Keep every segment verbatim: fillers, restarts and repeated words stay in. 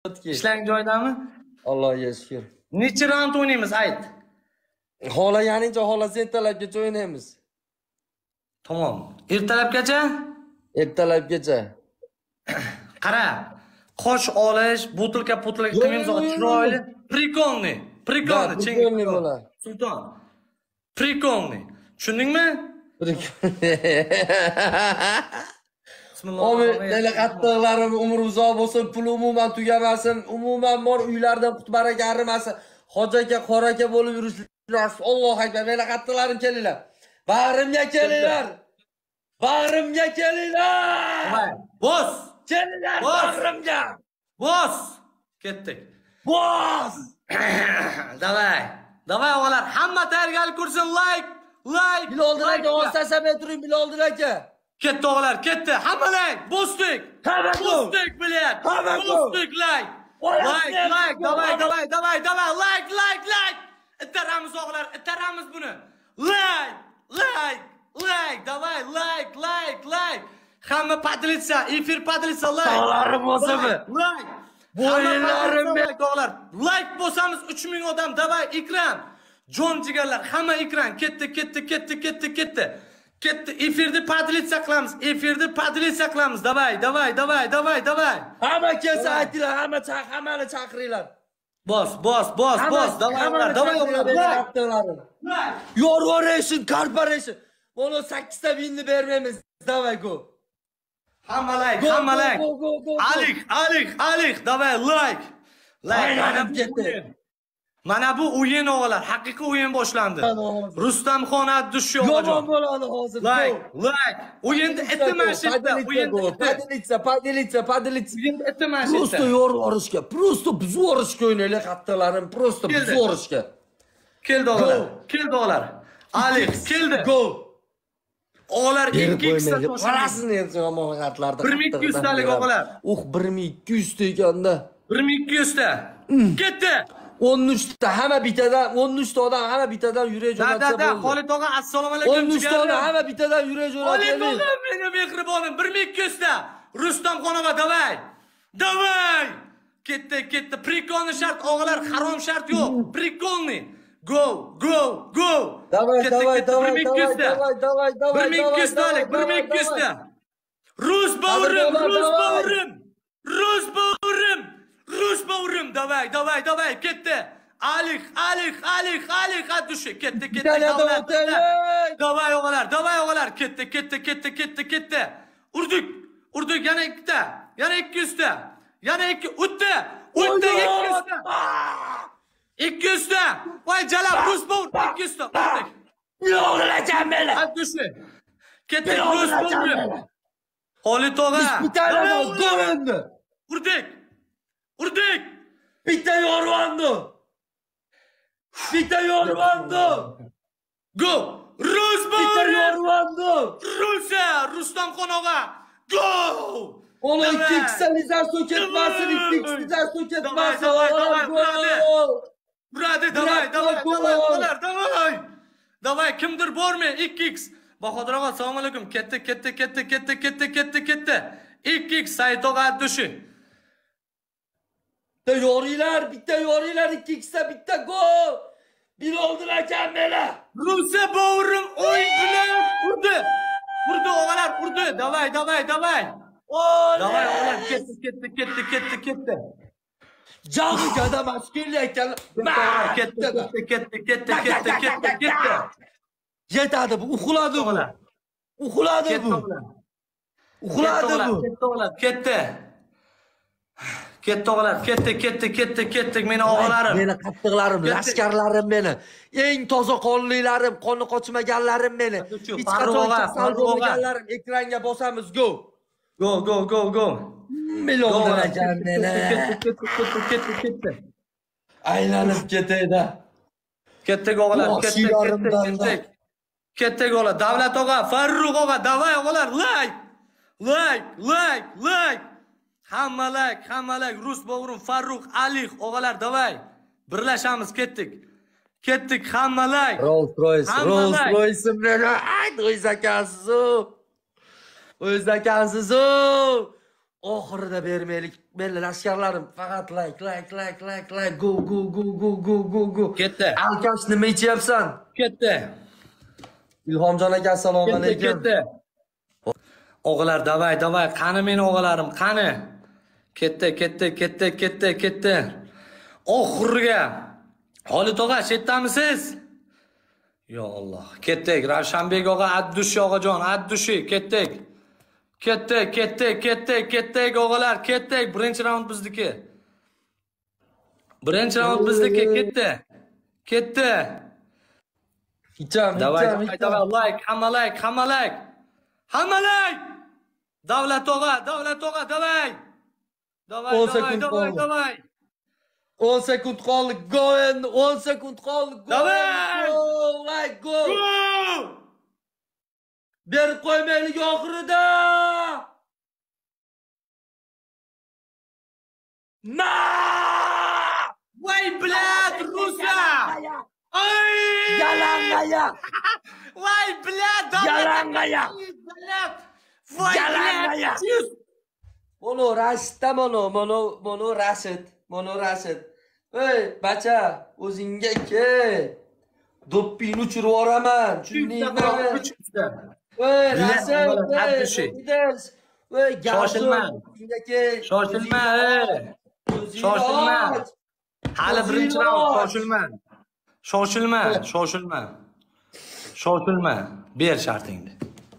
Ishlang joydami? Allohga shukr. Necha raund o'ynaymiz, ayt. Xohlaganingcha xohlasang ertalabgacha o'ynaymiz. Tamam. Ertalabgacha? Ertalabgacha. Qara, qosh olish, butilka-putilka qilmaymiz, chiroyli, prikolni, prikolni, chengni bo'lar. Sulton. Prikolni. Tushundingmi? Bismillahirrohmanirrohim. Meni qattiqlarim umr uzoq bo'lsin, pul umuman tugamasin, umuman bor uylardan qutbaraka arimasin. Hojaga, qoraka bo'lib yurishlar. Allohu akbar. Meni qattiqlarim kelinglar. Bag'rimga kelinglar. Bag'rimga kelinglar. Bos. Kelinglar bag'rimga. Bos. Ketdik. Bos. Davay. Davay o'g'lar, hamma tayyorgarlik ko'rsin. Like, like. Biloldir aka, ostasam turing Biloldir aka. Ketdi o'g'lar, ketdi. Hamma like, bosdik. Bosdik bilet. Bosdik like. Like, like, davay, davay, davay, davay, like, like, like. Ittaramiz o'g'lar, ittaramiz buni. Like, like, like, davay, like, like, like. Hamma padlitsa, efir padlitsa, like. Sog'larim bo'lsinmi? Like. Bo'yinlarim o'g'lar. Like bo'lsamiz uch ming odam, davay, ekran. Jon jigarlar, hamma ekran. Ketdi, ketdi, ketdi, ketdi, ketdi. Ketdi, efirni padlitsa qilamiz. Efirni padlitsa qilamiz. Davay, davay, davay, davay, davay. Hamma kelsa aytinglar, hamma chaq, hammani chaqiringlar. Bos, bos, bos, bos. Davay, davay, davay. Yorvoration Corporation. Bunu sakkizta binni bermaymiz. Davay go. Hamma like, hamma like. Alik, alik, alik. Davay, like. Like. Mana bu o'yin o'g'lar, haqiqiy o'yin boshlandi. Rustamxon Abdushyo o'g'ajon. Yomon bo'ladi hozir. Like, like. O'yinda itmashitda, o'yinda padilitsa, padilitsa, padilitsa. O'yinda itmashitda. Prosto yorvorishga, prosto buzvorishga o'ynaylar qattiqlarim, prosto buzvorishga. Keldi o'g'lar, keldi o'g'lar. Alik, keldi. Go. O'g'lar ikki x ta qarasini endi yomon xatlarda. bir ming ikki yuz talik o'g'lar. Uh, bir ming ikki yuz deganda. bir ming ikki yuz ta. Ketdi. o'n uch ta hamma bitadan, o'n uch ta odam hamma bitadan yurak jo'natsa bo'ldi. Da, da, Xolid og'a, assalomu alaykum. o'n uch ta odam hamma bitadan yurak jo'natsa. Xolid og'a, meni mehribonim, bir ming ikki yuz ta. Rustamxon og'a, davay. Davay. Ketdi, ketdi. Prikolni shart o'g'lar, harom shart yo'q. Prikolni. Go, go, go. Davay, davay, davay, davay, davay, davay. bir ming ikki yuz talik, bir ming ikki yuz ta. Rus bavrim, Rus bavrim. Rus bavrim. Rus bavrim, davay, davay, davay, ketdi. Alik, alik, alik, alik, addushi, ketdi, ketdi, davlat. Davay o'g'lar, davay o'g'lar, ketdi, ketdi, ketdi, ketdi, ketdi. Urdik, urdik, yana ikkita, yana ikki yuz ta. Yana ikki, o'tdi, o'tdi ikki yuz ta. ikki yuz ta. Voy jalab, Rus bavrim, ikki yuz ta, urdik. Yo'g'lacan meni. Addushi. Ketdi, Rus bavrim. Xolid og'a. Bitani go'rindi. Urdik. Urdik! Bitta yorvandi! Bitta yorvandi! Go! Rus Bitta yorvandi! Rusya! Rustamxon og'a! Go! Onu ikki x'alizar so'ketmasin, ikki x'alizar so'ketmasin. Davay, davay, davay, Brade, davay, davay, davay, davay. Davay, kimdir bormi? ikki x. Bahodir og'a, assalomu alaykum. Ketdi, ketdi, ketdi, ketdi, ketdi, ketdi, ketdi. ikki x Said og'a addushi. Bitta yoringlar, bitta yoringlar, ikki x'ta bitta gol. Biloldir akam meni. Rusya bavrim o'y bilan urdi. Urdi o'g'lar, urdi. Davay, davay, davay. Davay o'g'lar, ketdi, ketdi, ketdi, ketdi, ketdi. Jag'i gada mashgullik ekan. Ketdi, ketdi, ketdi, ketdi, ketdi, ketdi, ketdi. Yetadi bu, uxladi bu. Uxladi bu. Uxladi bu. Ketdi o'g'lar, ketdi. Ketdi o'g'lar, ketdi, ketdi, ketdi, ketdik meni o'g'larim. Meni qattiqlarim, lashkarlarim meni. Eng toza qonlilarim, qoni qochmaganlarim meni. Hech qachon kasal bo'lmaganlarim ekranga bosamiz, go. Go, go, go, go. Milonlar ekan meni. Ketdi, ketdi, ketdi, ketdi. Aylanib ketayda. Ketdik o'g'lar, ketdik, ketdik. Ketdik o'g'lar, Davlat og'a, Farruh og'a, davay o'g'lar, like. Like, like, like. Hamma like, hamma like, Rus bavrim, Farruh, Alik, o'g'alar, davay. Birlashamiz, ketdik. Ketdik, hamma like. Rolls Royce, Rolls Royce meni. Ay, o'z akansiz-u. O'z akansiz-u. oxirida bermaylik. Meni lashkarlarim faqat like, like, like, like, like, go, go, go, go, go, go, go. Ketdi. Alkash nima ichyapsan? Ketdi. Ilhomjon aka, assalomu alaykum. Ketdi. O'g'illar, davay, davay, qani meni o'g'illarim, qani? Ketdi, ketdi, ketdi, ketdi, ketdi. Oxiriga. Xolit og'a, chetdamisiz? Yo Alloh. Ketdik. Ravshanbek og'a, Addushi og'ajon, Addushi, ketdik. Ketdik, ketdik, ketdik, ketdik o'g'illar, ketdik. Birinchi raund bizniki. Birinchi raund bizniki, ketdi. Ketdi. Icham, Davay, icham, davay, icham. davay, like, hamma like, hamma like. Hamma like. Davlat og'a, Davlat og'a, davay. Davay, o'n davay, sekund davay, qoldi. davay. o'n sekund qoldi. Go endi o'n sekund qoldi. Go. Davay! Go, like, go. Go! Berib qo'ymaylik oxirida. Ma! Voy, blad, Rusa! Ay! Yalangoyoq. Voy, blad, Yalangoyoq. Blad. Voy, Yalangoyoq. blad. Mono Rashidda mono, mono, mono Rashid, mono Rashid. Ey, bacha, o'zingga kel. Doppingni uchirib yuboraman. Tushundingmi? Ey, Rashid, Abdushi. Ey, Shoshilma. kel. Shoshilma, ey. Shoshilma. Hali birinchi raund, shoshilma. Shoshilma, shoshilma. Shoshilma. Ber shartingni.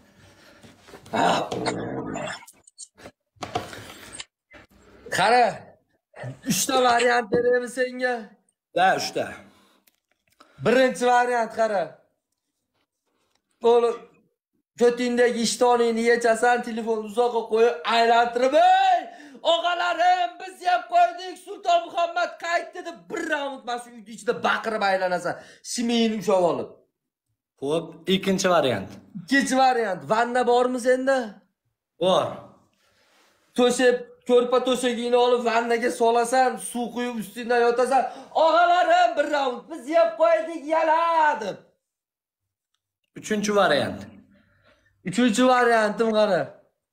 Qara. uchta variant beraymi senga? Da, uchta. Birinchi variant qara. O'g'lim, ko'tingdagi ishtoningni yechasan, telefonni uzoqqa qo'yib, aylantirib, "Ey, og'alarim, biz ham qo'ydik, Sulton Muhammad qaytdi" deb bir raund mana shu uyning ichida baqirib aylanasan, shimingni ushlab olib. Xo'p, ikkinchi variant. Ikkinchi variant, vanna bormi senda? Bor. To'shab, ko'rpa to'shagingni olib vannaga solasan, suv quyib ustidan yotasan, "Og'alarim, bir raund biz ham qo'ydik, yala" deb. Uchinchi variant. Uchinchi variantim qara.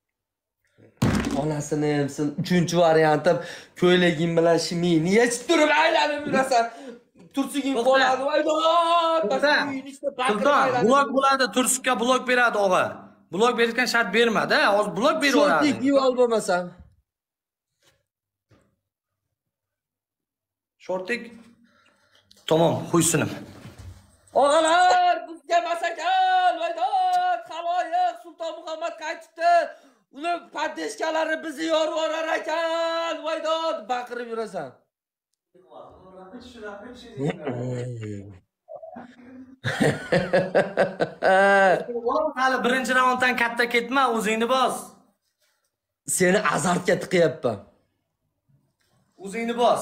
Onasini emsin. Uchinchi variantim ko'ylaging bilan shimingni yechib turib aylanib yurasan. Tursuging qoladi. Voydod! Sulton, blok bo'ladi, Tursukka blok beradi og'a. Blok berishgan shart bermadi, hozir blok beraveradi. Shortik yol bo'lmasam. Shortik. Tamam, qo'ysinim. Og'alar, bizga masakan, voydod, xaloyiq, Sulton Muhammad qaytdi. Uni padeshkalari bizni yorib orar ekan, voydod, baqirib yurasan. Hali birinchi raunddan katta ketma, o'zingni bos. Seni azartga tiqyapman. O'zingni bos.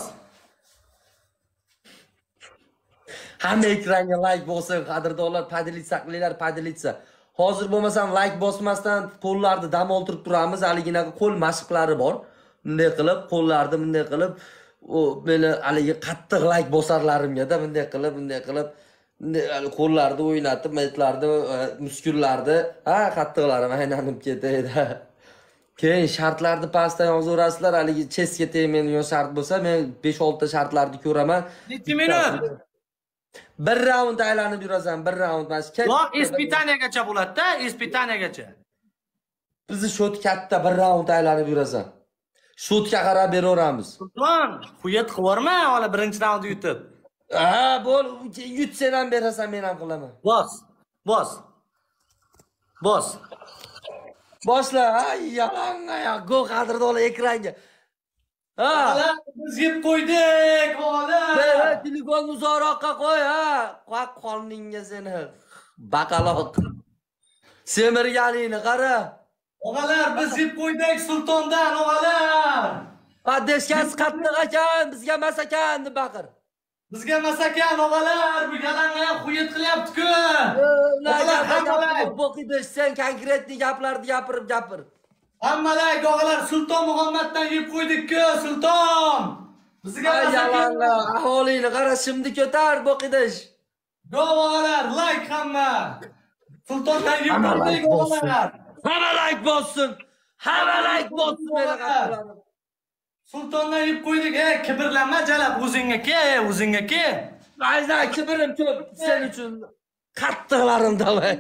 Hamma ekranga like bosing, qadrdonlar, padilitsa qilinglar, padilitsa. Hozir bo'lmasam like bosmasdan qo'llarni dam oltirib turamiz. Haligina qo'l mashqlari bor. Bunday qilib, qo'llarni bunday qilib, o meni haligi qattiq like bosarlarimga-da bunday qilib, bunday qilib, qo'llarni o'ynatib, maytlarni, muskullarni, ha, qattiqlarim aylanib ketadi. Keyin shartlarni pastdan yozaverasizlar, haligi chestga tegmaydigan shart bo'lsa, men besh olti shartlarni ko'raman. Necha minut? Bir raund aylanib yurasan, bir raund mana shu. Yo'q, ispitaniyagacha bo'ladi-da, ispitaniyagacha. Bizni shot katta bir raund aylanib yurasan. Shotga qarab beraveramiz. Sulton, xuyat qilvorma, hali birinchi raundni yutib. Ha, bo'l, yutsan ham berasan, men ham qilaman. Bos, bos. Bos. Boshla, ay, yalangoyoq, go qadrdonlar ekranga. Ha, biz yeb qo'ydik, ha, telefonni uzoqroqqa qo'y, ha. Qoq qoningga seni. Baqaloq. Semirganingni qara. Og'alar, biz yeb qo'ydik Sultondan, og'alar. Padeshkasi qattiq ekan, bizga emas ekan deb baqir. Bizga emas ekan, og'alar, bu yalangoyoq xuyat qilyapti-ku. Og'alar, hammalar bo'qidi, sen konkretni gaplarni gapirib gapir. Hammalar, og'alar, Sulton Muhammaddan yeb qo'ydik-ku, Sulton. Bizga emas ekan. Aholini qara, shimni ko'tar bo'qidish. Go og'alar, like hamma. Sultondan yeb qo'ydik, og'alar. Hamma like bossin. Hamma like bossin meni qattalarim. Sultondan yeb qo'ydik. Ey, kibrlanma jalab, o'zingga ke, o'zingga ke. Ayza kibrim ko'p sen uchun qattiqlarim davay.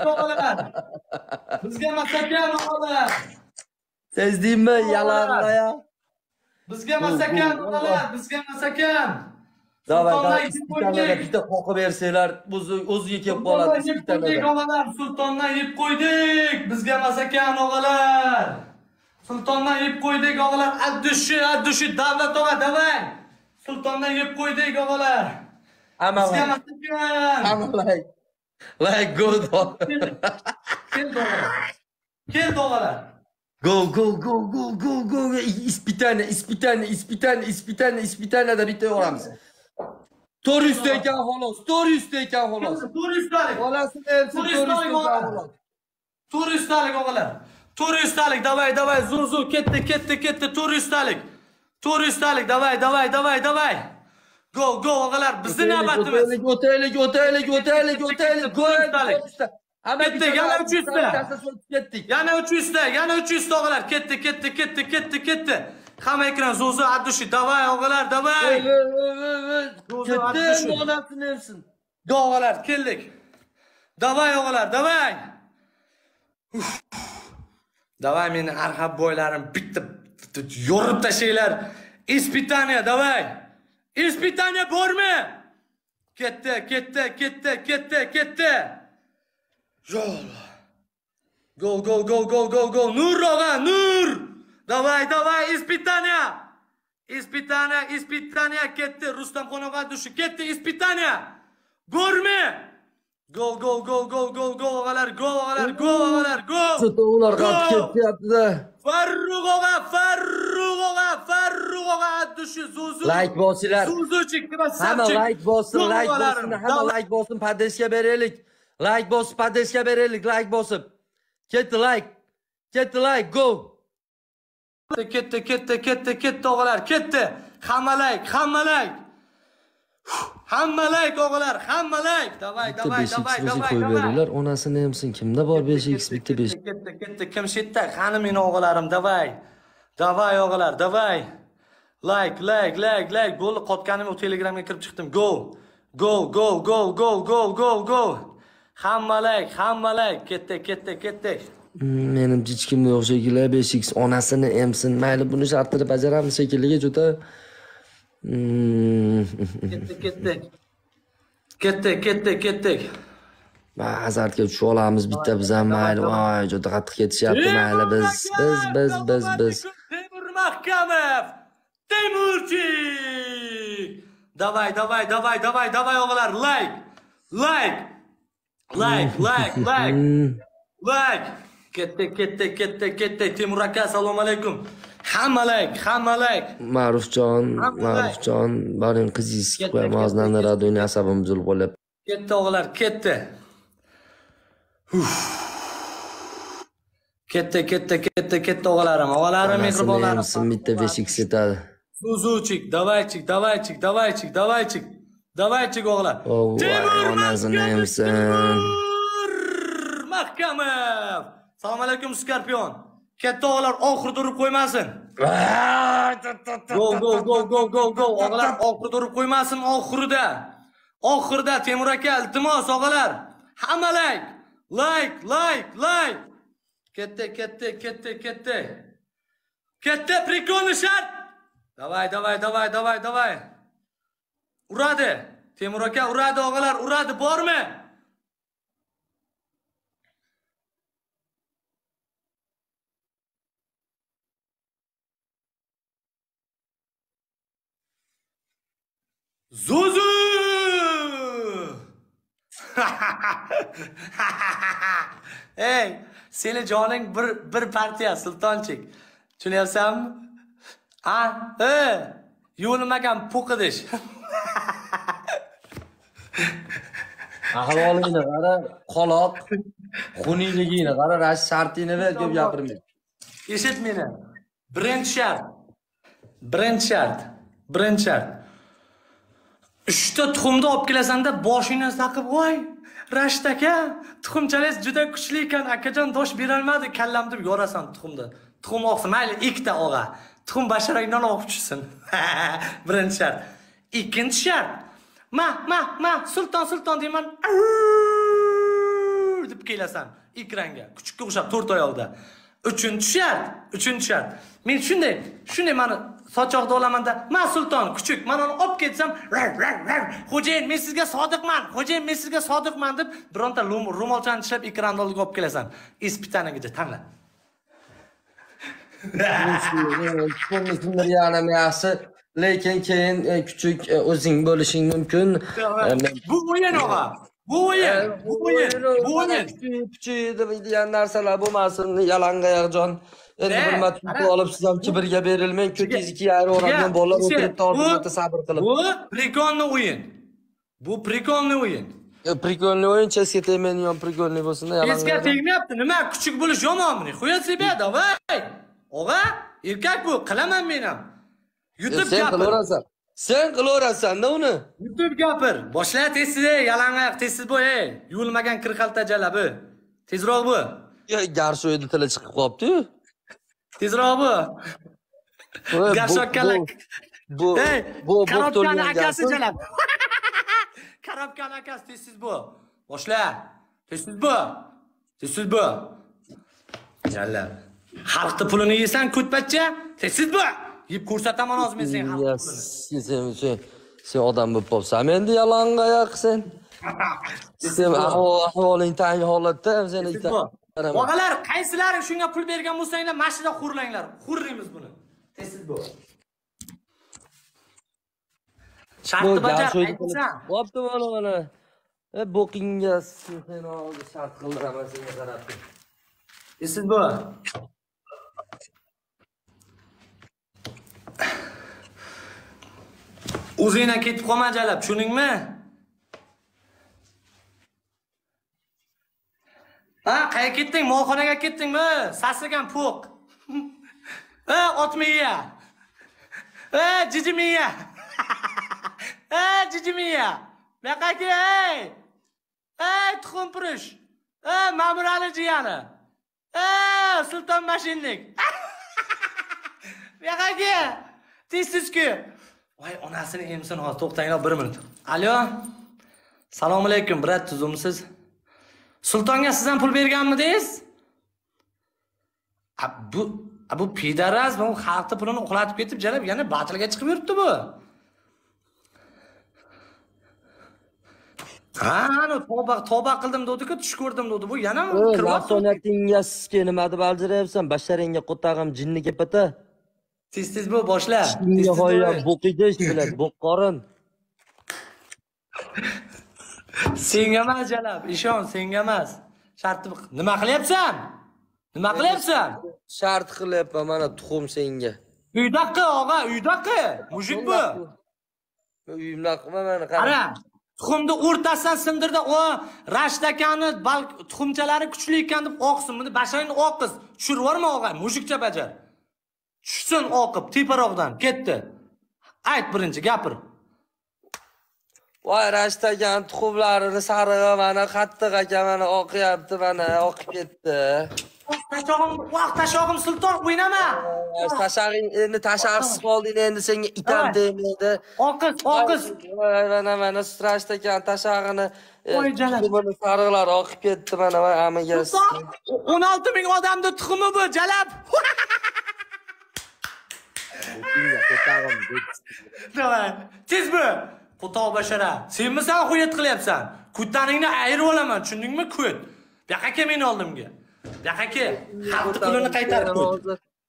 Bizga masakan o'g'illar. Sezdingmi yalarlar ya? Bizga masakan o'g'illar, bizga masakan. Davay, davay, ispitanlarda bitta qoqib bersanglar, o'ziga kelib qoladi ispitanlarda. Sultondan yeb qo'ydik, bizga masakan o'g'illar. Sultondan yeb qo'ydik o'g'illar, addushi, addushi davlat o'g'a, davay. Sultondan yeb qo'ydik o'g'illar. Hamma bizga masakan. Hamma like. Like go. Kel o'g'illar. Kel o'g'illar. Go, go, go, go, go, go. İspitane, ispitane, ispitane, ispitane, ispitane da bitta yoramiz. to'rt yuz ta ekan xolos, to'rt yuz ta ekan xolos. to'rt yuz talik. Bolasini elsin to'rt yuz ta ekan xolos. to'rt yuz talik o'g'illar. to'rt yuz talik, davay, davay, zuv, zuv, ketdi, ketdi, ketdi, to'rt yuz talik. to'rt yuz talik, davay, davay, davay, davay. Go, go o'g'illar, bizni navbatimiz. O'taylik, o'taylik, o'taylik, o'taylik, go. Hamma ketdik, yana uch yuz ta. Ketdik. Yana uch yuz ta, yana uch yuz ta o'g'illar, ketdi, ketdi, ketdi, ketdi, ketdi. Hamma ekran zo'zi addushi, davay o'g'illar, davay. Ketdi, onasini emsin. Go o'g'illar, keldik. Davay o'g'illar, davay. Davay meni arxab boylarim bitta yorib tashinglar. Ispitaniya, davay. Ispitaniya bormi? Ketdi, ketdi, ketdi, ketdi, ketdi. Yo'q. Go, go, go, go, go, go. Nur og'a, nur. Davay, davay, ispitaniya. Ispitaniya, ispitaniya ketdi. Rustam Qo'noqqa dushi ketdi, ispitaniya. Bormi? Go, go, go, go, go, go og'alar, go og'alar, go og'alar, go. Ular qatib ketyapti-da. Farruq og'a, Farruq og'a, Farruq og'a dushi zuzu. Like bosinglar. Zuzuchik, hamma like bossin, like bossin, hamma like bossin, padeshga beraylik. Like bosib, padeshga beraylik, like bosib. Ketdi like. Ketdi like, go. Ketdi, ketdi, ketdi, ketdi o'g'alar, ketdi. Hamma like, hamma like. Hamma like o'g'alar, hamma like. Davay, davay, davay, davay, davay. Onasini emsin, kimda bor besh x bitta besh. Ketdi, ketdi, kim shetda? Qani meni o'g'alarim, davay. Davay o'g'alar, davay. Like, like, like, like. Bo'ldi, qotganim o Telegramga kirib chiqdim. Go. Go, go, go, go, go, go, go. Hamma like, hamma like. Ketdi, ketdi, ketdi. Menim jichkimga o'xshaydilar besh x onasini emsin. Mayli, buni shartini bajaramiz shekilliga juda. Ketdi, ketdi. Ketdi, ketdi, ketdi. Azartga tushib olamiz bitta biz ham mayli. Voy, juda qattiq ketishyapti mayli biz. Biz, biz, biz, biz. Temur Mahkamov. Temurchi. Davay, davay, davay, davay, davay o'g'lar, like. Like. Like, like, like. Like. Ketdi, ketdi, ketdi, ketdi. Temur aka, assalomu alaykum. Hamma like, hamma like. Ma'rufjon, Ma'rufjon, boring qizingiz qo'yam, hozirdan radioning asabim buzilib qolyapti. Ketdi o'g'lar, ketdi. Ketdi, ketdi, ketdi, ketdi o'g'alarim. O'g'alarim mehribonlarim. Sen bitta besh x yetadi. Zuzuchik, davaychik, davaychik, davaychik, davaychik. Davaychik o'g'lar. Temur onasini emsin. Mahkamov. Assalomu alaykum Skorpion. Katta o'g'lar oxirida urib qo'ymasin. Go, go, go, go, go, go. O'g'lar oxirida urib qo'ymasin, oxirida. Oxirida Temur aka, iltimos o'g'lar. Hamma like, like, like, like. Ketdi, ketdi, ketdi, ketdi. Ketdi, prikolni shart. Davay, davay, davay, davay, davay. Uradi. Temur aka uradi o'g'lar, uradi, bormi? Zuzu! Ey, seni joning bir bir partiya sultonchik. Tushunyapsanmi? Ha? E, yo'limagan po'qidish. Ahvolingni qara, qoloq, xuniyligingni qara, rash shartingni ver, deb gapirmang. Eshit meni. Birinchi shart. Birinchi shart. Birinchi shart. Uchta tuxumni olib kelasanda boshingni saqib, voy, Rashid aka, tuxumchalar juda kuchli ekan, akajon dosh berolmadi, kallamni yorasan tuxumni. Tuxum oqsin, mayli, ikkita og'a. Tuxum basharangdan oqib tushsin. Birinchi shart. Ikkinchi shart. Ma, ma, ma, sulton, sulton deyman. Deb kelasan ekranga, kuchukka o'xshab to'rt oyoqda. Uchinchi shart, uchinchi shart. Men shunday, shunday meni sochoqda olamanda, "Ma sulton, kuchuk, men uni olib ketsam, xo'jayin, men sizga sodiqman, xo'jayin, men sizga sodiqman" deb bironta ro'molchani tishlab ekranni oldiga olib kelasan. Ispitanigacha tanla. Tuxumni yana yaxshi, lekin keyin kuchuk o'zing bo'lishing mumkin. Bu o'yin og'a. Bu o'yin, bu o'yin, bu o'yin. Kuchuk degan narsalar bo'lmasin, yalangoyoqjon. Endi bir marta olib siz ham birga berilmang, ko'tingizga ayiradigan bolalar o'tiribdi orqada sabr qilib. Bu prikolni o'yin. Bu prikolni o'yin. Prikolni o'yin, chesga tegmaydi, ham prikolni bo'lsin-da, yalangoyoq. Chesga tegmayapti, nima? Kuchuk bo'lish yomonmi? Qo'ya себя, давай. Og'a, erkak bu, qilaman men ham. YouTube Sen gapir. qilaverasan. Sen qilaverasan-da uni. YouTube gapir. Boshla tezsiz, yalangoyoq tezsiz bo'y, ey. Yuvilmagan kirxaltajalar bu. Tezroq bu. Garshoyda tili chiqib qolibdi-yu. Tezroq bu. Garshokkalar. Bu bu Karobkani akasi jalab. Karobkani akasi tezsiz bu. Boshla. Tezsiz bu. Tezsiz bu. Jallar. Xalqning pulini yeysan ko'tpacha, tezsiz bu. Yeb ko'rsataman hozir men sen xalqning pulini. Sen sen sen odam bo'lib qolsan. Endi yalangoyoq sen. Sen ahvoling tang holatda seni Og'alar, qaysilaring shunga pul bergan bo'lsanglar, mashina xurlanglar. Xurrimiz buni. Tezsiz bu. Shartni bajar, aytsan. Bo'pti mana mana. E boqingga sen oldi shart qildiraman senga qarab. Tezsiz bu. O'zingdan ketib qolma jalab, tushundingmi? Ha, qayerga ketding? Molxonaga ketdingmi? Sasigan po'q. Ha, otmiya. Ha, jijimiya. Ha, jijimiya. Buyoqqa ey. Ey, tuxum purish. Ha, Ma'murali jiyani. Ha, Sulton mashinlik. Buyoqqa. Tezsizki. Voy, onasini emsin hozir, to'xtanglar bir minut. Alo. Assalomu alaykum, brat, tuzumsiz? Sultonga siz ham pul berganmidingiz? Bu bu pidaraz, bu xalqning pulini uxlatib ketib, jalab yana batilga chiqib yuribdi bu. Ha, ana tavba tavba qildim dedi-ku, tush ko'rdim dedi. Bu yana kirib so'natingga sizga nima deb aljiryapsan? Basharingga qo'tag'im jinni kepata. Tez-tez bu boshla. Tez-tez qo'yib, bo'qidish bilan, bo'qqorin. Senga emas jalab, ishon, senga emas. Shartni nima qilyapsan? Nima qilyapsan? Shart qilyapman, mana tuxum senga. Uydaqqi, og'a, uydaqqi. Mujik bu. Uyimdaqmi mana qara. Qara, tuxumni o'rtasidan sindirdi. O, Rashid akani tuxumchalari kuchli ekan deb oqsin. Buni basharangni oqiz. Tushirib yorma, og'a, mujikcha bajar. Tushsin oqib, teparoqdan ketdi. Ayt birinchi, gapir. Voy, Rashid akaning tuxumlarini sarig'i mana qattiq aka mana oqyapti, mana oqib ketdi. Tashog'im, vaqt tashog'im sulton o'ynama. Tashog'ing endi tashog'siz qolding, endi senga itam deymaydi. Oqiz, oqiz. Mana mana Rashid akaning tashog'ini, Voy jalab. tuxumini sarig'lari oqib ketdi, mana va amiga. o'n olti ming odamning tuxumi bu, jalab. Davay, tez bu. Qo'toq bashara. Senmisan xo'yat qilyapsan? Kuttaningni ayirib olaman, tushundingmi, kut? Bu yoqqa kel meni oldimga. Bu yoqqa kel. Xalqning pulini qaytarib qo'y.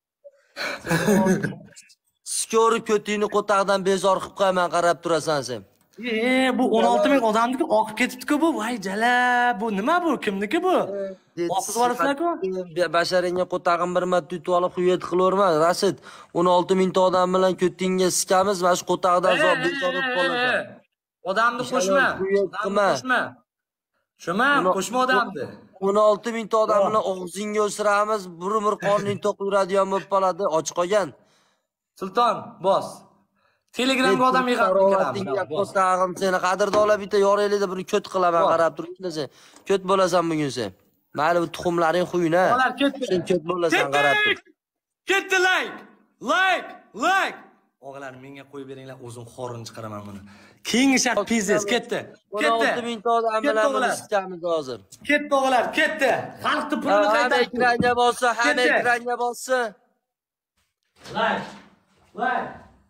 Skori ko'tingni qo'taqdan bezor qilib qo'yman, qarab turasan sen. E, bu o'n olti ming odamniki oqib ketibdi-ku bu. Voy jala, bu nima bu? Kimniki bu? Oqiz borasizlar-ku? Basharingga qo'tag'im bir marta tutib olib xuyet qilaverma. Rashid, o'n olti ming ta odam bilan ko'tingga sikamiz, mana shu qo'taqdan zo'r bezor bo'lib qolasan. Odamni qo'shma. Qo'shma. Shuma, qo'shma odamni. o'n olti ming ta odam bilan og'zingga o'siramiz, bir-bir qorning to'q yuradigan bo'lib qoladi, och qolgan. Sulton, bos. Telegramga odam yig'ib tag'im seni qadrdonlar bitta yoraylikda buni ko't qilaman qarab turibdi sen. Ko't bo'lasan bugun sen. Mayli bu tuxumlaring quyina. Sen ko't bo'lasan qarab tur. Ketdi like. Like, like. O'g'lar menga qo'yib beringlar, o'zim xorini chiqaraman buni. Keyingi shart pizes ketdi. Ketdi. olti ming ta odam bilan buni ishlaymiz hozir. Ketdi o'g'lar, ketdi. Xalqni pulini qaytarib. Hamma ekranga bossa, hamma ekranga bossa. Like. Like.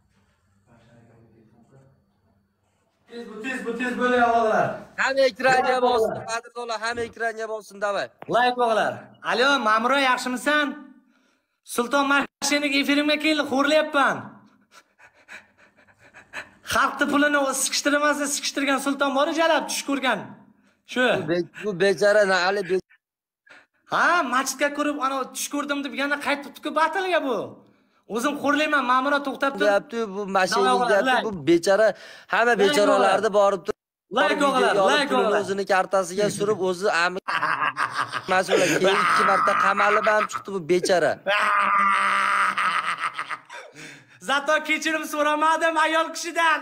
Tez bu tez bu tez bo'layapti o'g'lar. Hamma ekranga bossin, qadrdonlar, hamma ekranga bossin, davay. Like o'g'lar. Alo, Ma'muro, yaxshimisan? Sulton Mashinik efirimga keldi, xo'rlayapman. Xalqni pulini sikishtirmasa, sikishtirgan sulton bor jalab tush ko'rgan. Shu. Bu bechara Ali Ha, masjidga ko'rib, ana tush ko'rdim deb yana qaytibdi-ku batalga bu. O'zim xo'rlayman, Ma'muro to'xtab tur. Deyapti, bu mashinada bu bechara hamma bechoralarni borib tur. Like o'g'lar, like o'g'lar. O'zini kartasiga surib, o'zi mas'ullar keyin ikki marta qamalib ham chiqdi bu bechara. Zato kechirim so'ramadim ayol kishidan.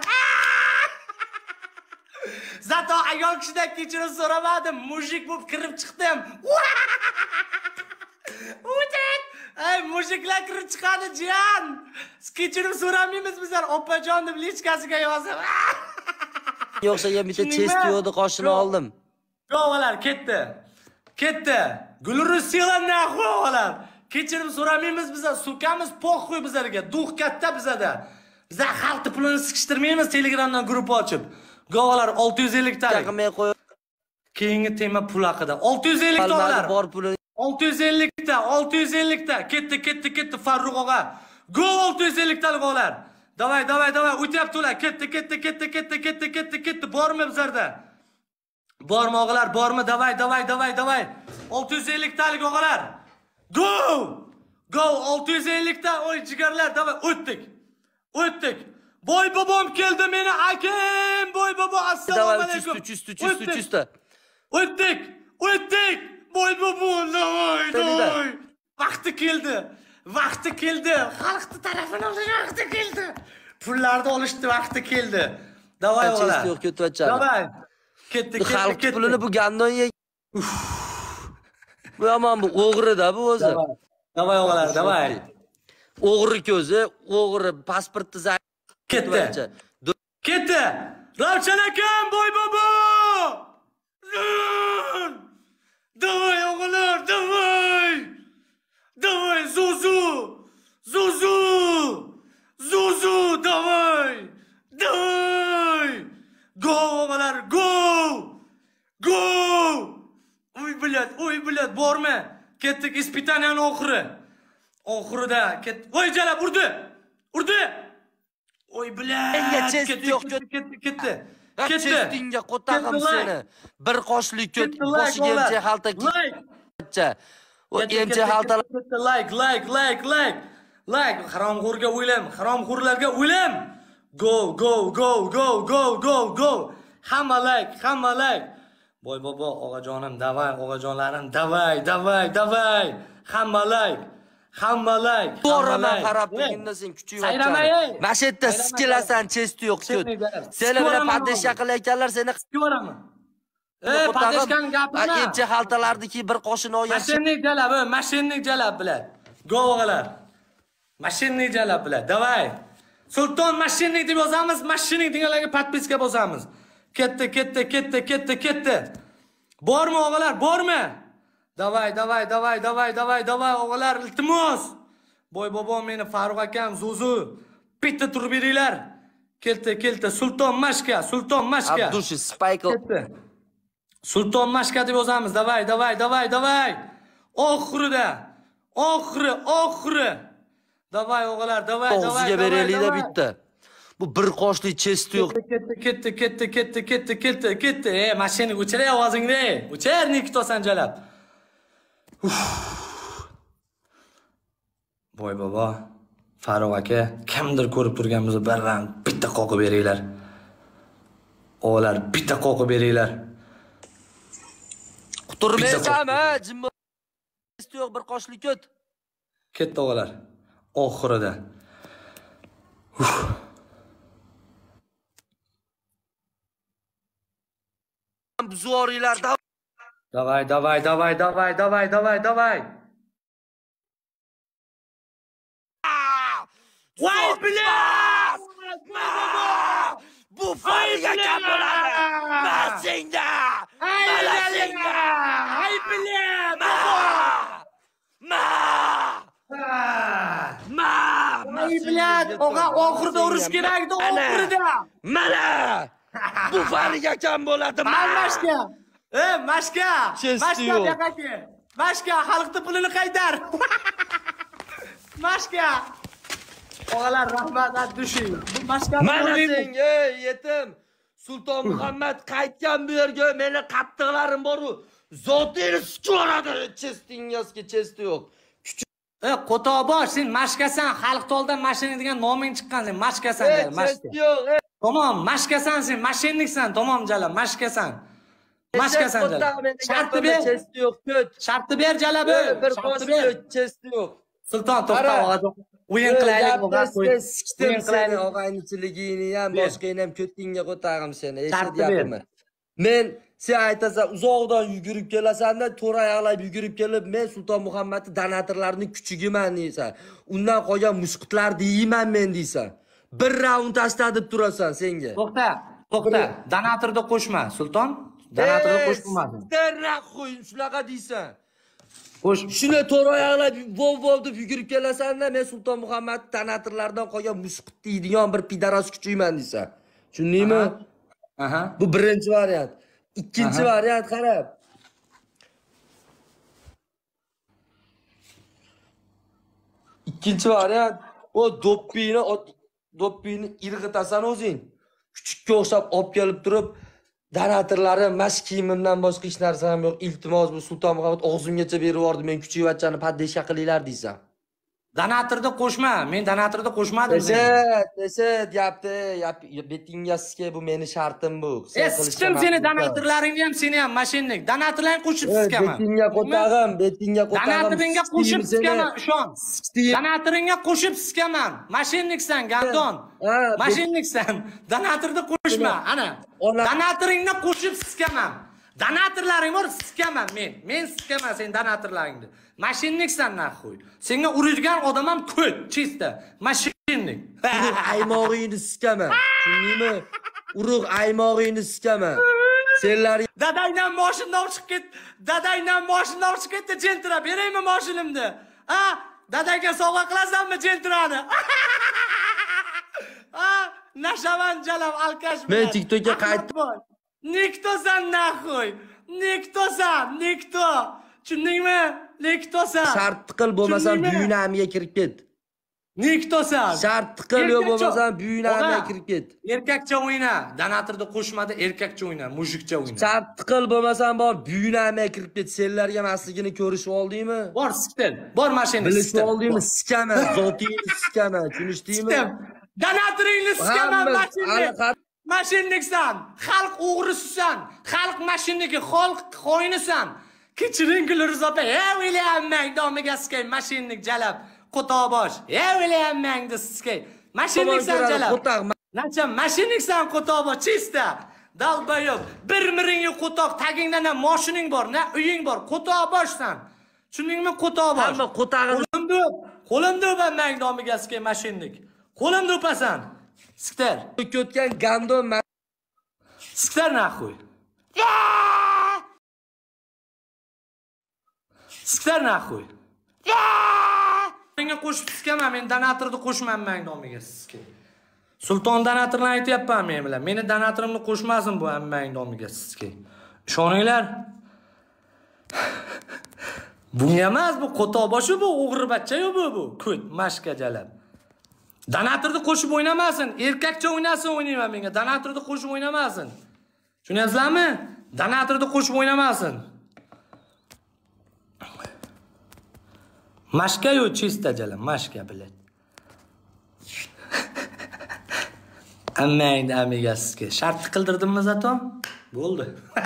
Zato ayol kishidan kechirim so'ramadim, mujik bo'lib kirib chiqdim. Utet! Ay, mujiklar kirib chiqadi, jiyan. Kechirim so'ramaymiz bizlar, opajon deb lichkasiga yozib. Yo'qsa ham bitta chest yo'qdi, qoshini oldim. Yo'qlar, ketdi. Ketdi. Gulrusiyalar nahvolar. Kechirim so'ramaymiz bizlar, sukamiz po'xo'y bizlarga. Duh katta bizada. Bizlar xalqni pulini sikishtirmaymiz Telegramdan guruh ochib. Go'valar olti yuz ellik talik. Chaqmay qo'y. Keyingi tema pul haqida. olti yuz ellik dollar. Bor puli. olti yuz ellik ta, olti yuz ellik ta. Ketdi, ketdi, ketdi Farruq og'a. Go olti yuz ellik talik o'g'lar. Davay, davay, davay, o'tyapti ular. Ketdi, ketdi, ketdi, ketdi, ketdi, ketdi, ketdi. Bormi bizlarda? Bormi o'g'lar, bormi? Davay, davay, davay, davay. olti yuz ellik talik o'g'lar. Go! Go olti yuz ellik ta oy jigarlar, davay, o'tdik. O'tdik. Boy bobom keldi meni akam. Boy bobo, assalomu alaykum. uch yuz, uch yuz, uch yuz ta. O'tdik. O'tdik. Boy bobo, davay, davay. Vaqti keldi. Vaqti keldi. Xalqni tarafini olish vaqti keldi. Pullarni olishni vaqti keldi. Davay o'g'lar. Yo'q, ketayotgan. Davay. Ketdi, ketdi, xalq ketdi. pulini bu gandonga. Bu yomon, bu o'g'ri-da bu o'zi. Davay o'g'lar, davay. O'g'ri ko'zi, o'g'ri pasportni ketdi. Ketdi. Ravshan akam, boy bobo. Davay o'g'lar, davay. Davay, Zuzu. Zuzu. Zuzu, davay. Davay. Go o'g'lar, go. Go. Uy bilat, uy bilat, bormi? Ketdik ispitaniyaning oxiri. Oxirida ketdi. Voy jalab urdi. Urdi. Oy bilat. Ketdi, ketdi, ketdi, ketdi. Ketdi. Chestingga qotaqim seni. Bir qoshli ko't, boshiga emcha xalta ketdi. O emcha xaltalar. Like, like, like, like. Like, haromxo'rga o'ylam, haromxo'rlarga o'ylam. Go, go, go, go, go, go, go. Hamma like, hamma like. Boy bobo, og'ajonim, davay, og'ajonlarim, davay, davay, davay. Hamma like. Hamma like. To'g'riman qarab turganda sen kuching yo'q. Mashetda sikilasan, chesti yo'q ko't. Seni bilan padeshka qilayotganlar seni ko'raman. Ey, padeshkaning gapini. Emcha xaltalardiki bir qo'shin olgan. Mashinnik jalab, mashinnik jalab bilan. Go o'g'lar. Mashinnik jalab bilan. Davay. Sulton mashinnik deb yozamiz, mashinnik deganlarga podpiska bosamiz. Ketdi, ketdi, ketdi, ketdi, ketdi. Bormi o'g'lar, bormi? Davay, davay, davay, davay, davay, davay o'g'lar, iltimos. Boy bobom meni Farruq akam, Zuzu. Bitta turib beringlar. Keldi, keldi. Sulton Mashka, Sulton Mashka. Abdushi Spike. Sulton Mashka deb yozamiz. Davay, davay, davay, davay. Oxirida. Oxiri, oxiri. Davay o'g'lar, davay, davay. O'ziga beraylik-da bitta. Bu bir qoshli chesti yo'q. Ketdi, ketdi, ketdi, ketdi, ketdi, ketdi, ketdi. Ey, mashina o'chir ovozingni. O'chir, Nikitosan jalab. Boy bobo, Farruq aka, kimdir ko'rib turganimizni barran bitta qoqib beringlar. O'g'lar, bitta qoqib beringlar. Quturmaysan, ha, jimbo. Chesti yo'q, bir qoshli ko't. Ketdi o'g'lar. Oxirida. buzoringlar. Davay, davay, davay, davay, davay, davay, davay. Voy bilan! Bu fariga kam bo'ladi. Masingda! Malasingda! Ay bilan! Ma! Ma! Ay bilan! Og'a oxirida urush kerakdi, oxirida. Mana! Bu fariga kam bo'ladi. Mashka. E, Mashka. Mashka yo'qaki. Mashka, xalqning pulini qaytar. Mashka. Og'alar rahmat dushing. Bu Mashka mana senga yetim. Sulton Muhammad qaytgan bu yerga meni qattiqlarim bor-ku. Zotingni sikoradi. Chestingizga chesti yo'q. E, Qo'tobosh, sen Mashkasan, xalq oldidan mashina degan noming chiqqan sen, Mashkasan dedi, Mashka. Yo'q. Tamam, Mashkasan sen, mashinniksan, tamam Jala, Mashkasan. Mashkasan Jala. Shartni ber. Chesti yo'q, ko't. Shartni ber Jalabi. Bir qo'shib chesti yo'q. Sulton to'xta, og'a. O'yin qilaylik, og'a. O'yin qilaylik, og'aynichiligingni ham, boshqangni ham ko'tingga ko'tardim seni. Eshityapman. Men sen aytasan, uzoqdan yugurib kelasan-da, to'ra oyoqlab yugurib kelib, men Sulton Muhammadning donatorlarining kuchigiman deysan. Undan qolgan mushqitlarni yeyman men deysan. Bir raund tashlab turasan senga. To'xta, to'xta. Donatorda qo'shma, Sulton. Donatorda qo'shmadim. Derrak qo'y, shunaqa deysan. Qo'sh. Shuni to'ra oyoqlab vov-vov deb yugurib kelasan-da, men Sulton Muhammad donatorlaridan qolgan mushqit deydigan bir pidaros kuchiyman deysan. Tushundingmi? Aha. Bu birinchi variant. Ikkinchi variant qarab. Ikkinchi variant, o doppini, doppini irg'itasan o'zing. Kuchukka o'xshab olib kelib turib, donatorlari mash kiyimimdan boshqa hech narsa ham yo'q. Iltimos, bu Sulton Muhammad og'zimgacha berib yubordi, men kuchiyvatchani paddeshka qilinglar deysan. Donatorda qo'shma, men donatorda qo'shmadim. Esat, esat, yapti, betingga sizga bu meni shartim bu. E, sikim seni donatorlaringni ham, seni ham mashinnik. Donatorlarni qo'shib siskaman. Betingga qo'tag'im, betingga qo'tag'im. Donatorga qo'shib siskaman, ishon. Donatorga qo'shib siskaman. Mashinniksan, Gandon. Mashinniksan. Donatorda qo'shma, ana. Donatorga qo'shib siskaman. Donatorlaring bor, siskaman men. Men siskaman sen donatorlaringni. Mashinniksan naxo'y. Senga urishgan odam ham ko't, chista. Mashinnik. Urug' aymog'ingni siskaman. Tushundingmi? Urug' aymog'ingni siskaman. Senlar dadangdan mashinadan chiqib ket. Dadangdan mashinadan chiqib ketdi, jentra. Beraymi mashinamni? Ha? Dadangga sovg'a qilasanmi jentrani? Ha? Nashavan Jalal Alkash. Men TikTokka qaytdim. Niktosan naxo'y. Niktosan, nikto. Tushundingmi? Niktosan. Shart qil bo'lmasam buyunamiga kirib ket. Niktosan. Shart qil yo bo'lmasam buyunamiga kirib ket. Erkakcha o'yna. Donatorda qo'shmadi, erkakcha o'yna, mushukcha o'yna. Shart qil bo'lmasam bor buyunamiga kirib ket. Senlarga masligini ko'rishib oldingmi? Bor siktir. Bor mashina bilishib oldingmi? Sikaman, zotingni sikaman, tushunishdingmi? Donatoringni sikaman mashinni. Mashinniksan, xalq o'g'risisan, xalq mashinniki, xalq xoinisan. Kechiring Gulriz opa, ey William domiga skay mashinnik Jalab, Qo'tobosh. Ey William skay. Mashinniksan Jalab. Nacha mashinniksan Qo'tobosh, chista. Dalbayob, bir miringni qo'toq, tagingda na mashining bor, na uying bor, Qo'toboshsan. Tushundingmi Qo'tobosh? Hamma qo'tag'ini qo'limda, qo'limda o'pamang domiga skay mashinnik. Qo'limda o'pasan. Siktar. O'tgan Gandon Siktar naxo'y. Siktar naxo'y. Menga qo'shib siskaman, men donatorda qo'shmanman nomiga sizga. Sulton donatorlarni aytayapman men bilan. Meni donatorimni qo'shmasin bu ammang nomiga sizga. Ishoninglar. Bunga emas, bu Qo'toboshi bu, o'g'ribatcha-yu bu bu. Ko't, mashka Jalab. Donatorda qo'shib o'ynamasin, erkakcha o'ynasin o'ynayman menga. Donatorda qo'shib o'ynamasin. Tushunyapsizlarmi? Donatorda qo'shib o'ynamasin. Mashka-yu chista Jalab, mashka bilan. Ammangni amigasiga shart qildirdimmi zato? Bo'ldi.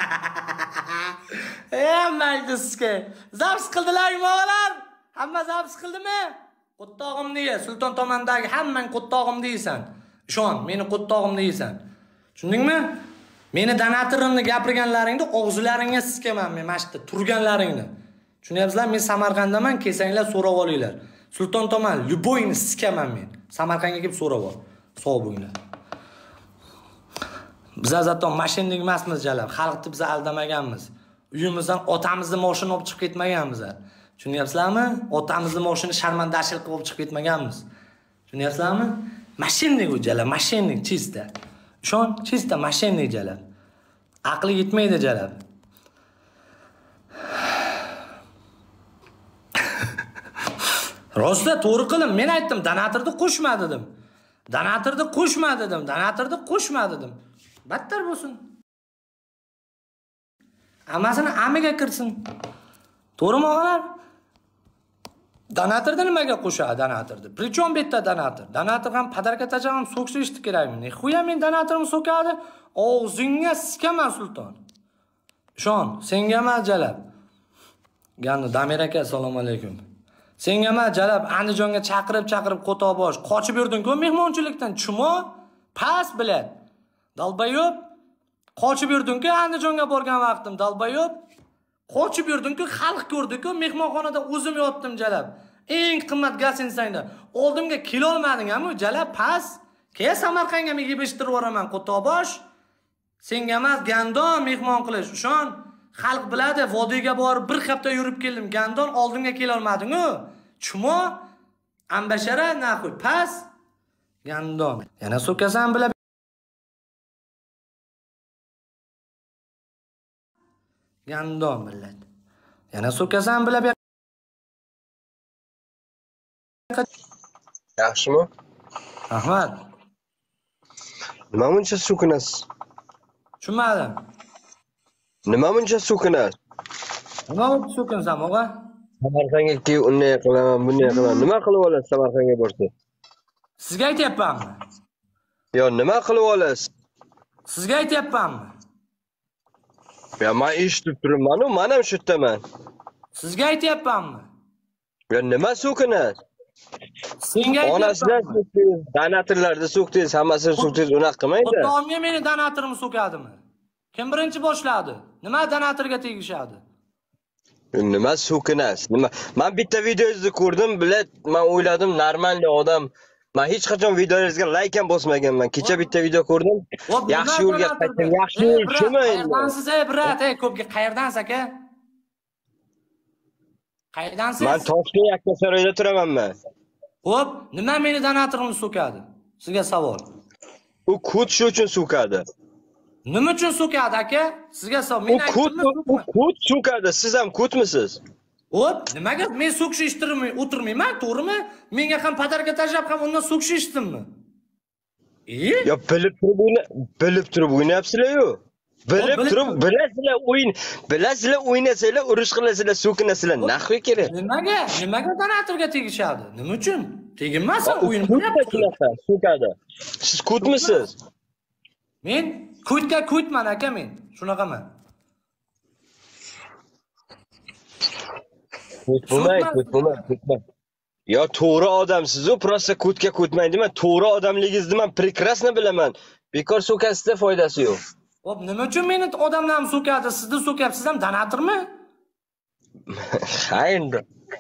Ey ammangizga. Zaps qildilarmi o'g'lar? Hamma zaps qildimi? Qo'ttog'im deya, Sulton tomondagi hammang qo'ttog'im deysan. Ishon, meni qo'ttog'im deysan. Tushundingmi? Meni donatorimni gapirganlaringni og'zlaringga siskaman men mana shu yerda turganlaringni. Tushunyapsizlar? Men Samarqanddaman, kelsanglar so'rab olinglar. Sulton toman Lyuboyni siskaman men. Samarqandga kelib so'rab ol. Sog' bo'linglar. Biz zaton mashinnik emasmiz jalab. Xalqni biz aldamaganmiz. Uyimizdan otamizni mashina olib chiqib ketmaganmiz. Tushunyapsizlarmi? Otamizni mashina sharmandashlik qilib olib chiqib ketmaganmiz. Tushunyapsizlarmi? Mashinnik u jalab, mashinnik chista. Ishon, chista mashinnik jalab. Aqli yetmaydi jalab. Rostda to'g'ri qildim. Men aytdim, donatorni qo'shma dedim. Donatorni qo'shma dedim. Donatorni qo'shma dedim. Battar bo'lsin. Hammasini amiga kirsin. To'g'rimi o'g'lar? Donatorni nimaga qo'shadi donatorni? Prichom bu yerda donator? Donator ham padarka tajam ham so'kishishni kerakmi? Nexuya men donatorni so'kadi? Og'zingga sikaman sulton. Ishon, senga emas jalab. Gandi Damir aka, assalomu alaykum. Senga emas jalab Andijonga chaqirib chaqirib Qo'tobosh qochib yurding-ku mehmonchilikdan. Chumo, pas bilat. Dalbayob qochib yurding-ku Andijonga borgan vaqtim dalbayob. Qochib yurding-ku, xalq ko'rdi-ku, mehmonxonada o'zim yotdim jalab. Eng qimmat gaz insangda. Oldimga kilo olmading-ku jalab pas. Ke Samarqandga menga beshtirib yuboraman Qo'tobosh. Senga emas Gandon mehmon qilish. Ishon, xalq biladi, vodiyga borib bir hafta yurib keldim. Gandon oldimga kela olmading-ku. Chumo, ambashara naxuy pas. Gandon. Yana so'kasan bilab Gandon millat. Yana so'kasan bilab Yaxshimi? Rahmat. Nima buncha so'kinasiz? Tushunmadim. Nima buncha so'kinasiz? Nima bo'lib so'kinsan, o'g'a? Samarqandga kelib unday qilaman, bunday qilaman. Nima qilib olasiz Samarqandga borsa? Sizga aytyapmanmi? Yo, nima qilib olasiz? Sizga aytyapmanmi? Ya, men eshitib turibman-ku, men ham shu yerdaman. Sizga aytyapmanmi? Ya, nima so'kinasiz? Senga Onasidan so'kdingiz, donatorlarni so'kdingiz, hammasini so'kdingiz, unaqa qilmaydi. Otamga meni donatorimni so'kadimi? Kim birinchi boshladi? Nima donatorga tegishadi? Nima so'kinasiz? Nima? Men bitta videongizni ko'rdim, bilat, men o'yladim, normalniy odam. Men hech qachon videolaringizga like ham bosmaganman. Kecha bitta video ko'rdim. Yaxshi yo'lga qaytdim. Yaxshi yo'l shumi endi? Qayerdansiz, ey brat, ey ko'pga qayerdansiz aka? Qayerdansiz? Men Toshkent Yakkasaroyda turaman men. Xo'p, nima meni donatorimni so'kadi? Sizga savol. U kut shu uchun so'kadi. Nima uchun so'kadi aka? Sizga savol. Men aytdim. U kut so'kadi. Siz ham kutmisiz? Xo'p, nimaga men so'kishtirmay o'tirmayman, to'g'rimi? Menga ham padarka tajab ham undan so'kishdimmi? E? Yo, bilib turib o'yna, bilib turib o'ynayapsizlar-ku. Bilib turib, bilasizlar o'yin, bilasizlar o'ynasanglar, urush qilasizlar, so'kinasizlar. Naxvi kerak. Nimaga? Nimaga donatorga tegishadi? Nima uchun? Teginmasa o'yin bo'lyapti. So'kadi. Siz kutmisiz? Men kutga kutman aka men. Shunaqaman. Kutmay, kutmay, kutmay. Yo, to'g'ri odamsiz-ku, prosta kutga kutmang dema, to'g'ri odamligingizni men prekrasno bilaman. Bekor so'kasizda foydasi yo'q. Hop, nima uchun meni odamlarni so'kadi? Sizni so'kyapsiz ham donatormi? Ha endi.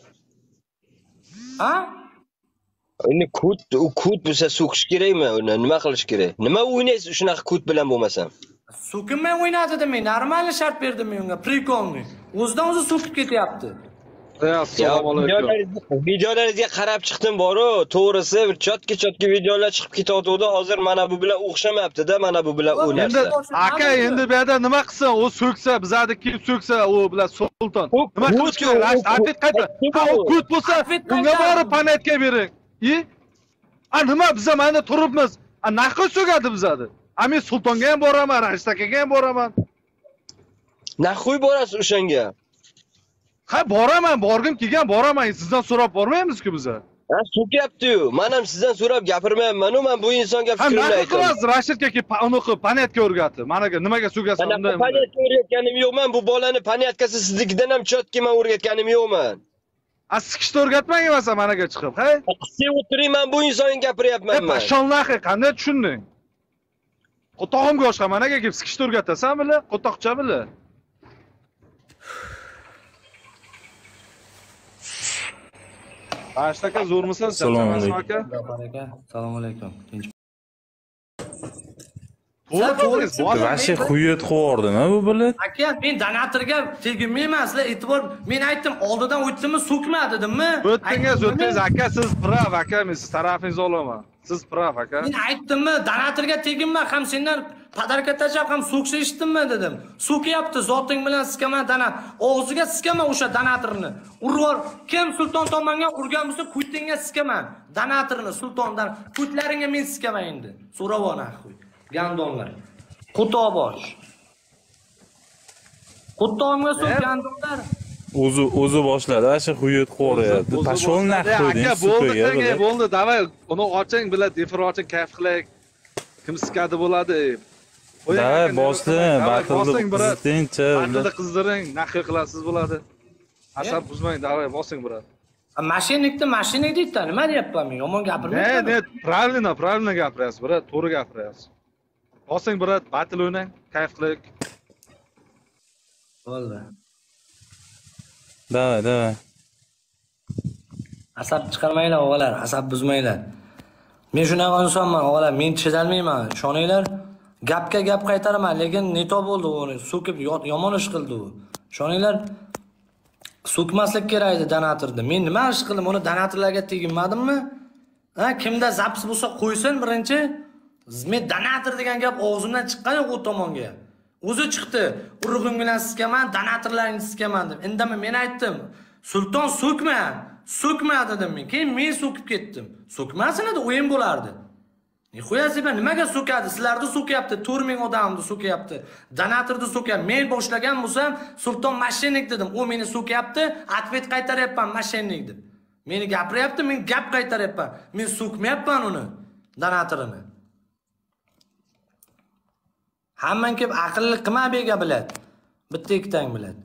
Ha? Endi kut, u kut bo'lsa so'kish kerakmi? Uni nima qilish kerak? Nima o'ynaysiz shunaqa kut bilan bo'lmasam? So'kinmay o'ynadi demi, normal shart berdim unga, prikolni. O'zidan o'zi so'kib ketyapti. Assalomu alaykum. Videolaringizga qarab chiqdim boru, to'g'risi bir chotki-chotki videolar chiqib ketayotdi. Hozir mana bu bilan o'xshamayapti-da, mana bu bilan u narsa. Endi aka, endi bu yerda nima qilsin? U so'ksa, bizlarni kelib so'ksa, u bilan sulton. Nima qilish kerak? Afet qayta. Ha, u kut bo'lsa, unga borib panatka bering. I? A nima biz ham ana turibmiz? A naqqa so'kadi bizlarni. A men sultonga ham boraman, Rashidakaga ham boraman. Naxuy borasiz o'shanga? Ha, boraman, borgim kelgan, boraman. Sizdan so'rab bormaymiz-ku biz. Ha, so'kyapti-yu. Men ham sizdan so'rab gapirmayapman-ku, men bu insonga fikrimni aytaman. Ha, nima Rashidga kelib uni qilib panatka o'rgatdi. Managa nimaga so'kasan unday? Panatka o'rgatganim yo'qman. Bu bolani panatkasi siznikidan ham chotki men o'rgatganim yo'qman. A sikishni o'rgatmang emas managa chiqib, ha? Qisib o'tiring, men bu insonga gapiryapman men. Pashonlahi qanday tushunding? Qo'tog'imga o'xshab managa kelib sikishni o'rgatasan bile, qo'toqcha bile. Başta aka zo'rmisan? Assalomu alaykum. aka. Assalomu alaykum. To'g'ri, to'g'ri. Vashi xuyet quvordimi bu bilet? Aka, men donatorga tegmayman, sizlar e'tibor, men aytdim, oldidan o'tdimmi, so'kma dedimmi? O'tdingiz, o'tdingiz aka, siz prav aka, men siz tarafingizni olaman. Siz prav aka. Men aytdimmi, donatorga teginma, ham sendan padarka tashab ham so'ksa eshitdimmi dedim. So'kyapti, zoting bilan siskaman donat. Og'ziga siskaman o'sha donatorni. Urvor, kim sulton tomonga urgan bo'lsa, kutingga siskaman. Donatorni sultondan, kutlaringga men siskaman endi. So'ravona qo'y. Gandonlar. Qo'tobosh. Qo'tog'imga so'k gandonlar. O'zi o'zi boshladi, vashi xuyet qo'ryapti. Pashol naq qo'yding. Aka, bo'ldi, senga bo'ldi, davay. Uni oching, bilan defir oching, kayf qilaylik. Kim sikadi bo'ladi? Davay, bosdim, batilni qizdiringchi. Batilni qizdiring, naqi qilasiz bo'ladi. Asab buzmang, davay, bosing birat. Mashinikni mashinik deydi, nima deyapman men? Yomon gapirmayman. Ne, ne, правильно, правильно gapiryapsiz, birat, to'g'ri gapiryapsiz. Bosing birat, batil o'ynang, kayf qilaylik. Bo'ldi. Davay, davay. Asab chiqarmanglar o'g'alar, asab buzmanglar. Men shunaqa insonman o'g'alar, men chidalmayman, ishoninglar. Gapga gap qaytaraman, lekin neto bo'ldi u, so'kib yomon ish qildi u. Ishoninglar, so'kmaslik kerak edi donatorni. Men nima ish qildim, uni donatorlarga teginmadimmi? Ha, kimda zaps bo'lsa qo'ysin birinchi. Men donator degan gap og'zimdan chiqqan yo'q u tomonga. O'zi chiqdi. Urug'im bilan siskaman, donatorlaringni siskaman deb. Indamay men aytdim. Sulton so'kma, so'kma dedim men. Keyin men so'kib ketdim. So'kmasin edi, o'yin bo'lardi. Ne qo'yasiz, nimaga so'kadi? Sizlarni so'kyapti, to'rt ming odamni so'kyapti. Donatorni so'kyapti. Men boshlagan bo'lsam, Sulton mashinik dedim. U meni so'kyapti, atvet qaytaryapman mashinik deb. Meni gapiryapti, men gap qaytaryapman. Men so'kmayapman uni, donatorini. Hamman kelib aqlli qilma bega biladi. Bitta ikkitang biladi.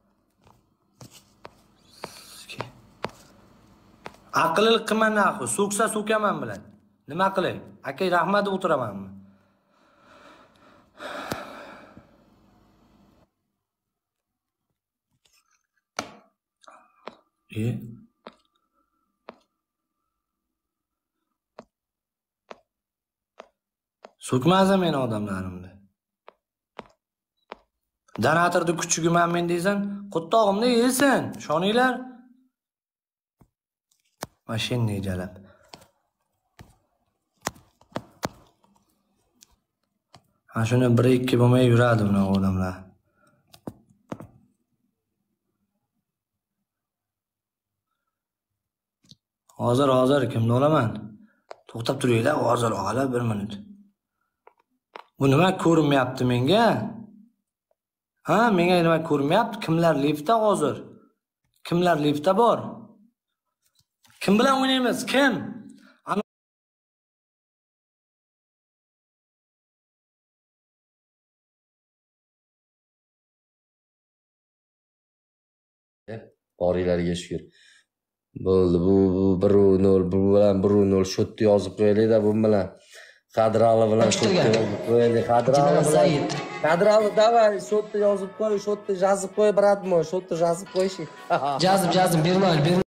Aqlli qilma naxu, so'ksa so'kaman biladi. Nima qilay? Aka rahmat deb o'tiramanmi? E? So'kmasa meni odamlarimni. Donatorni kuchugiman men deysan, qo'ttog'imni yeysan, ishoninglar. Mashinni jalab. Ha shuni bir ikki bo'lmay yuradi buni odamlar. Hozir hozir kimni olaman? To'xtab turinglar, hozir og'alar bir minut. Bu nima ko'rinmayapti menga? Ha, menga nima ko'rinmayapti? Kimlar liftda hozir? Kimlar liftda bor? Kim bilan o'ynaymiz? Kim? Boringlarga shukr. Bo'ldi, bu bir nol, bu bilan bir nol shotni yozib qo'yaylik-da, bu bilan. Qadrali bilan shotni yozib qo'yaylik. Qadrali bilan. Qadrali, davay, shotni yozib qo'y, shotni yozib qo'y, bratmo, shotni yozib qo'yishing. Jazib, jazib, bermaylik, bermaylik.